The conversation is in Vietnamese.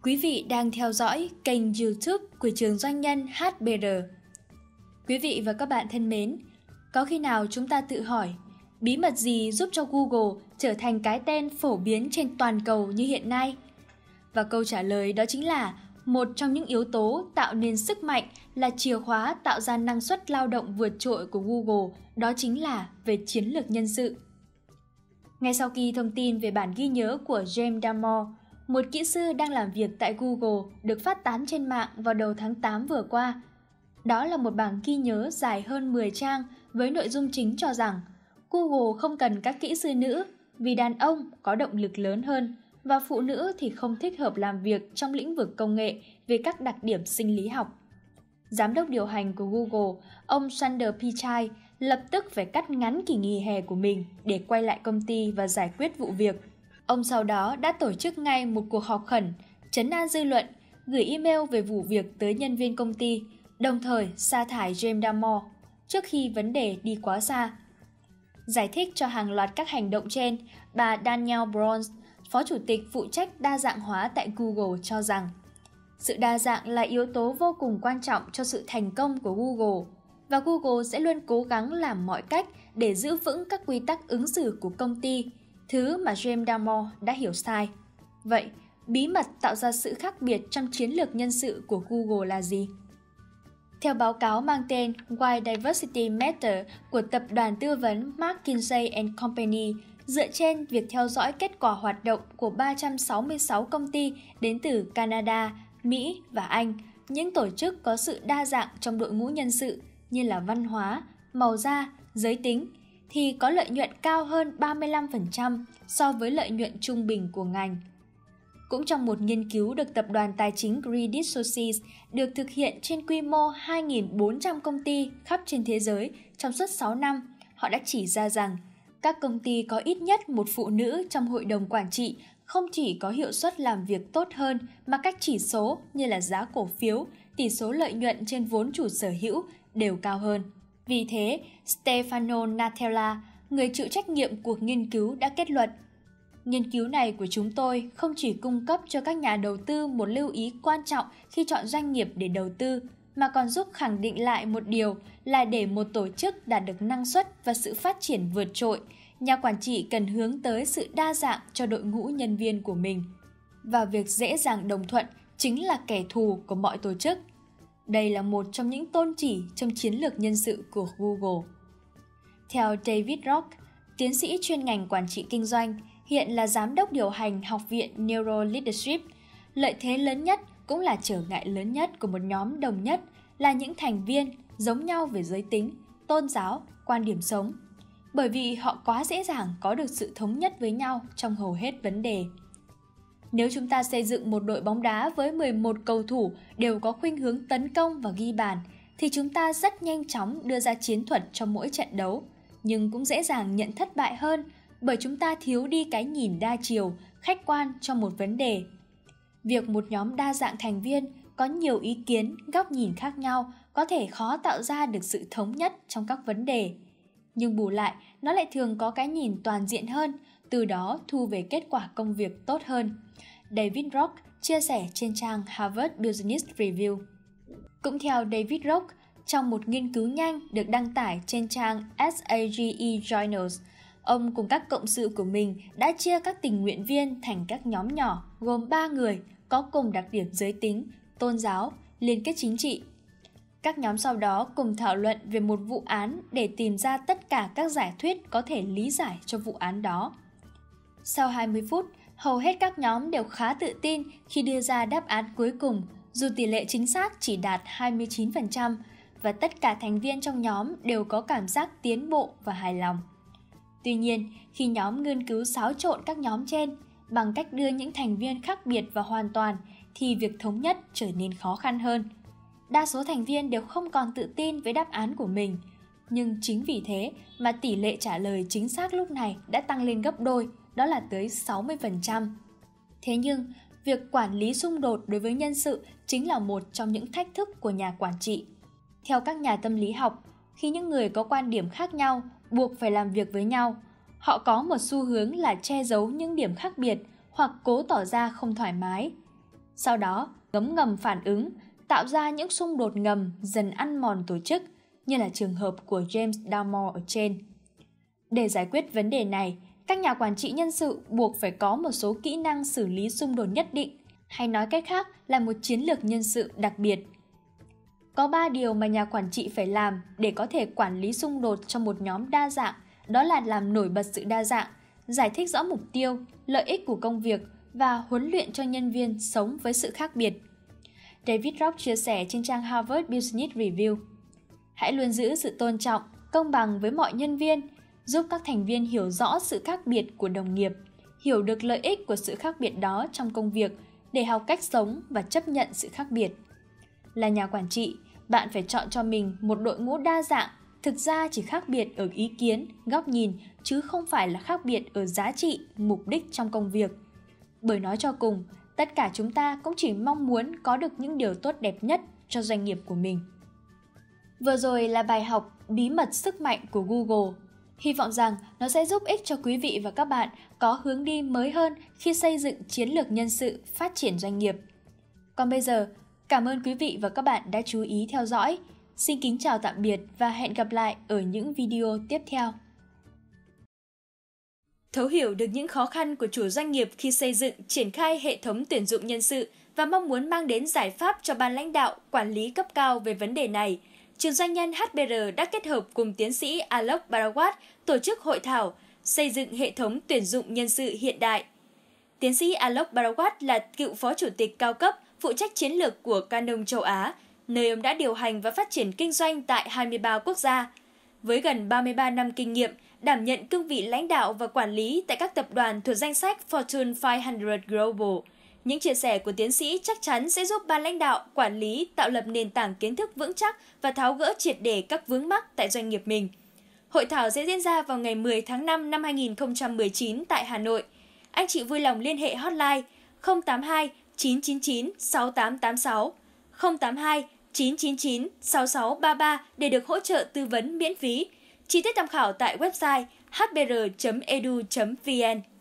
Quý vị đang theo dõi kênh YouTube của trường doanh nhân HBR. Quý vị và các bạn thân mến, có khi nào chúng ta tự hỏi bí mật gì giúp cho Google trở thành cái tên phổ biến trên toàn cầu như hiện nay? Và câu trả lời đó chính là một trong những yếu tố tạo nên sức mạnh, là chìa khóa tạo ra năng suất lao động vượt trội của Google, đó chính là về chiến lược nhân sự. Ngay sau khi thông tin về bản ghi nhớ của James Damore, một kỹ sư đang làm việc tại Google, được phát tán trên mạng vào đầu tháng 8 vừa qua. Đó là một bản ghi nhớ dài hơn 10 trang với nội dung chính cho rằng Google không cần các kỹ sư nữ vì đàn ông có động lực lớn hơn và phụ nữ thì không thích hợp làm việc trong lĩnh vực công nghệ về các đặc điểm sinh lý học. Giám đốc điều hành của Google, ông Sundar Pichai, lập tức phải cắt ngắn kỳ nghỉ hè của mình để quay lại công ty và giải quyết vụ việc. Ông sau đó đã tổ chức ngay một cuộc họp khẩn, trấn an dư luận, gửi email về vụ việc tới nhân viên công ty, đồng thời sa thải James Damore trước khi vấn đề đi quá xa. Giải thích cho hàng loạt các hành động trên, bà Danielle Bronze, phó chủ tịch phụ trách đa dạng hóa tại Google cho rằng sự đa dạng là yếu tố vô cùng quan trọng cho sự thành công của Google, và Google sẽ luôn cố gắng làm mọi cách để giữ vững các quy tắc ứng xử của công ty, thứ mà James Damore đã hiểu sai. Vậy, bí mật tạo ra sự khác biệt trong chiến lược nhân sự của Google là gì? Theo báo cáo mang tên Why Diversity Matters của tập đoàn tư vấn McKinsey & Company, dựa trên việc theo dõi kết quả hoạt động của 366 công ty đến từ Canada, Mỹ và Anh, những tổ chức có sự đa dạng trong đội ngũ nhân sự như là văn hóa, màu da, giới tính, thì có lợi nhuận cao hơn 35% so với lợi nhuận trung bình của ngành. Cũng trong một nghiên cứu được tập đoàn tài chính Credit Suisse được thực hiện trên quy mô 2.400 công ty khắp trên thế giới trong suốt 6 năm, họ đã chỉ ra rằng các công ty có ít nhất một phụ nữ trong hội đồng quản trị không chỉ có hiệu suất làm việc tốt hơn mà các chỉ số như là giá cổ phiếu, tỷ số lợi nhuận trên vốn chủ sở hữu đều cao hơn. Vì thế, Stefano Natella, người chịu trách nhiệm cuộc nghiên cứu đã kết luận: nghiên cứu này của chúng tôi không chỉ cung cấp cho các nhà đầu tư một lưu ý quan trọng khi chọn doanh nghiệp để đầu tư, mà còn giúp khẳng định lại một điều là để một tổ chức đạt được năng suất và sự phát triển vượt trội, nhà quản trị cần hướng tới sự đa dạng cho đội ngũ nhân viên của mình. Và việc dễ dàng đồng thuận chính là kẻ thù của mọi tổ chức. Đây là một trong những tôn chỉ trong chiến lược nhân sự của Google. Theo David Rock, tiến sĩ chuyên ngành quản trị kinh doanh, hiện là giám đốc điều hành Học viện Neuro Leadership, lợi thế lớn nhất cũng là trở ngại lớn nhất của một nhóm đồng nhất là những thành viên giống nhau về giới tính, tôn giáo, quan điểm sống, bởi vì họ quá dễ dàng có được sự thống nhất với nhau trong hầu hết vấn đề. Nếu chúng ta xây dựng một đội bóng đá với 11 cầu thủ đều có khuynh hướng tấn công và ghi bàn, thì chúng ta rất nhanh chóng đưa ra chiến thuật cho mỗi trận đấu, nhưng cũng dễ dàng nhận thất bại hơn bởi chúng ta thiếu đi cái nhìn đa chiều, khách quan cho một vấn đề. Việc một nhóm đa dạng thành viên có nhiều ý kiến, góc nhìn khác nhau có thể khó tạo ra được sự thống nhất trong các vấn đề. Nhưng bù lại, nó lại thường có cái nhìn toàn diện hơn, từ đó thu về kết quả công việc tốt hơn. David Rock chia sẻ trên trang Harvard Business Review. Cũng theo David Rock, trong một nghiên cứu nhanh được đăng tải trên trang SAGE Journals, ông cùng các cộng sự của mình đã chia các tình nguyện viên thành các nhóm nhỏ gồm 3 người có cùng đặc điểm giới tính, tôn giáo, liên kết chính trị. Các nhóm sau đó cùng thảo luận về một vụ án để tìm ra tất cả các giả thuyết có thể lý giải cho vụ án đó. Sau 20 phút, hầu hết các nhóm đều khá tự tin khi đưa ra đáp án cuối cùng, dù tỷ lệ chính xác chỉ đạt 29%, và tất cả thành viên trong nhóm đều có cảm giác tiến bộ và hài lòng. Tuy nhiên, khi nhóm nghiên cứu xáo trộn các nhóm trên bằng cách đưa những thành viên khác biệt vào hoàn toàn, thì việc thống nhất trở nên khó khăn hơn. Đa số thành viên đều không còn tự tin với đáp án của mình, nhưng chính vì thế mà tỷ lệ trả lời chính xác lúc này đã tăng lên gấp đôi, đó là tới 60%. Thế nhưng, việc quản lý xung đột đối với nhân sự chính là một trong những thách thức của nhà quản trị. Theo các nhà tâm lý học, khi những người có quan điểm khác nhau buộc phải làm việc với nhau, họ có một xu hướng là che giấu những điểm khác biệt hoặc cố tỏ ra không thoải mái. Sau đó, ngấm ngầm phản ứng, tạo ra những xung đột ngầm dần ăn mòn tổ chức, như là trường hợp của James Damore ở trên. Để giải quyết vấn đề này, các nhà quản trị nhân sự buộc phải có một số kỹ năng xử lý xung đột nhất định, hay nói cách khác là một chiến lược nhân sự đặc biệt. Có 3 điều mà nhà quản trị phải làm để có thể quản lý xung đột trong một nhóm đa dạng, đó là làm nổi bật sự đa dạng, giải thích rõ mục tiêu, lợi ích của công việc và huấn luyện cho nhân viên sống với sự khác biệt. David Rock chia sẻ trên trang Harvard Business Review. Hãy luôn giữ sự tôn trọng, công bằng với mọi nhân viên, giúp các thành viên hiểu rõ sự khác biệt của đồng nghiệp, hiểu được lợi ích của sự khác biệt đó trong công việc để học cách sống và chấp nhận sự khác biệt. Là nhà quản trị, bạn phải chọn cho mình một đội ngũ đa dạng, thực ra chỉ khác biệt ở ý kiến, góc nhìn, chứ không phải là khác biệt ở giá trị, mục đích trong công việc. Bởi nói cho cùng, tất cả chúng ta cũng chỉ mong muốn có được những điều tốt đẹp nhất cho doanh nghiệp của mình. Vừa rồi là bài học Bí mật sức mạnh của Google. Hy vọng rằng nó sẽ giúp ích cho quý vị và các bạn có hướng đi mới hơn khi xây dựng chiến lược nhân sự phát triển doanh nghiệp. Còn bây giờ, cảm ơn quý vị và các bạn đã chú ý theo dõi. Xin kính chào tạm biệt và hẹn gặp lại ở những video tiếp theo. Thấu hiểu được những khó khăn của chủ doanh nghiệp khi xây dựng, triển khai hệ thống tuyển dụng nhân sự và mong muốn mang đến giải pháp cho ban lãnh đạo, quản lý cấp cao về vấn đề này, Trường Doanh nhân HBR đã kết hợp cùng tiến sĩ Alok Bharawat tổ chức hội thảo xây dựng hệ thống tuyển dụng nhân sự hiện đại. Tiến sĩ Alok Bharawat là cựu phó chủ tịch cao cấp phụ trách chiến lược của Canon châu Á, nơi ông đã điều hành và phát triển kinh doanh tại 23 quốc gia. Với gần 33 năm kinh nghiệm, đảm nhận cương vị lãnh đạo và quản lý tại các tập đoàn thuộc danh sách Fortune 500 Global. Những chia sẻ của tiến sĩ chắc chắn sẽ giúp ban lãnh đạo, quản lý tạo lập nền tảng kiến thức vững chắc và tháo gỡ triệt để các vướng mắc tại doanh nghiệp mình. Hội thảo sẽ diễn ra vào ngày 10 tháng 5 năm 2019 tại Hà Nội. Anh chị vui lòng liên hệ hotline 082 999 6886, 082 999 6633 để được hỗ trợ tư vấn miễn phí. Chi tiết tham khảo tại website hbr.edu.vn.